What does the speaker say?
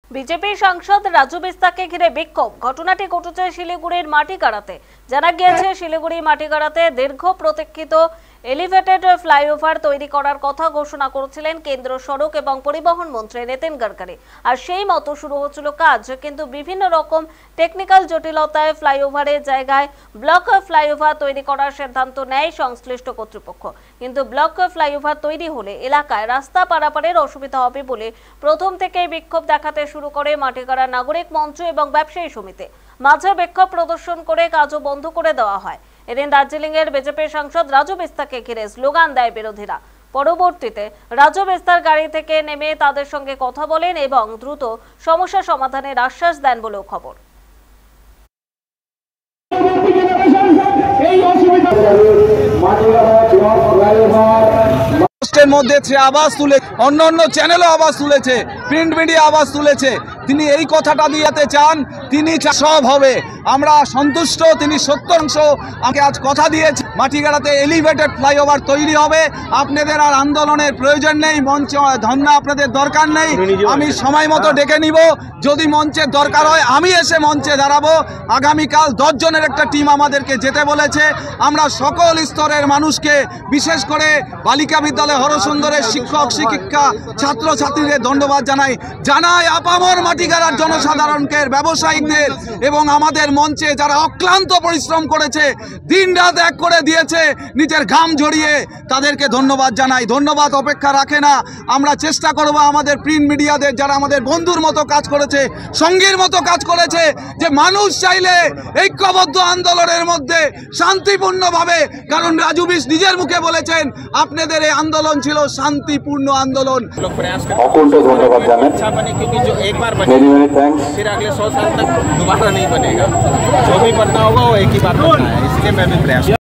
BJP সাংসদ রাজু বিস্তাকে ঘিরে বিক্ষোভ। ঘটনাটি ঘটেছে শিলিগুড়ির মাটিগাড়াতে। জানা গিয়েছে, শিলিগুড়ি মাটিগাড়াতে দীর্ঘ প্রতীক্ষিত এলিভেটেড ফ্লাইওভার তৈরি করার কথা ঘোষণা করেছিলেন কেন্দ্র সড়ক এবং পরিবহন মন্ত্রী নীতিন গডকরি। আর সেই মতো শুরু হচ্ছিল কাজ, কিন্তু বিভিন্ন রকম টেকনিক্যাল জটিলতায় ফ্লাইওভারের জায়গায় ব্লক ফ্লাইওভার তৈরি করার সিদ্ধান্ত নেয় সংশ্লিষ্ট কর্তৃপক্ষ। কিন্তু ব্লক ফ্লাইওভার তৈরি হলে এলাকায় রাস্তা পারাপারের অসুবিধা হবে বলে প্রথম থেকেই বিক্ষোভ দেখাতে শুরু করে মাটিগাড়া নাগরিক মঞ্চ এবং ব্যবসায়ী সমিতি। মাঝে বিক্ষোভ প্রদর্শন করে কাজও বন্ধ করে দেওয়া হয়। এদিন দার্জিলিং এর বিজেপি সাংসদ রাজু বিস্তাকে ঘিরে স্লোগান দেয় বিরোধীরা। পরবর্তীতে রাজু বিস্তার গাড়ি থেকে নেমে তাদের সঙ্গে কথা বলেন এবং দ্রুত সমস্যা সমাধানের আশ্বাস দেন বলেও খবর। মধ্যে সে আওয়াজ তুলে, অন্য চ্যানেলও আওয়াজ তুলেছে, প্রিন্ট মিডিয়া আওয়াজ তুলেছে। তিনি এই কথাটা দিতে চান, তিনি সব হবে, আমরা সন্তুষ্ট। তিনি 70% আমাকে আজ কথা দিয়েছে, মাটিগাড়াতে এলিভেটেড ফ্লাইওভার তৈরি হবে। আপনাদের আর আন্দোলনের প্রয়োজন নেই, মঞ্চ ধর্ণা আপনাদের দরকার নেই। আমি সময় মতো ডেকে নিব, যদি মঞ্চের দরকার হয় আমি এসে মঞ্চে দাঁড়াবো। আগামীকাল 10 জনের একটা টিম আমাদেরকে যেতে বলেছে। আমরা সকল স্তরের মানুষকে, বিশেষ করে বালিকা বিদ্যালয় হরসুন্দরের শিক্ষক শিক্ষিকা ছাত্রছাত্রীদের ধন্যবাদ জানাই আপামর মাটিগাড়ার জনসাধারণকে, ব্যবসায়িকদের এবং আমাদের মঞ্চে যারা অক্লান্ত পরিশ্রম করেছে, দিন রাত এক করে দিয়েছে, নিজের ঘাম ঝরিয়ে, তাদেরকে ধন্যবাদ জানাই। ধন্যবাদ অপেক্ষা রাখে না। আমরা চেষ্টা করব আমাদের প্রিন্ট মিডিয়াদের, যারা আমাদের বন্ধুর মতো কাজ করেছে, সঙ্গীর মতো কাজ করেছে, যে মানুষ চাইলে ঐক্যবদ্ধ আন্দোলনের মধ্যে শান্তিপূর্ণভাবে, কারণ রাজু বিস নিজের মুখে বলেছেন আপনাদের এই আন্দোলন ছিল শান্তিপূর্ণ आंदोलन। धन्यवाद अच्छा बने, क्योंकि जो एक बार बने फिर अगले 100 साल तक दोबारा नहीं बनेगा। जो भी बनना होगा वो एक ही बार बनना है, इसलिए मैं भी प्रयास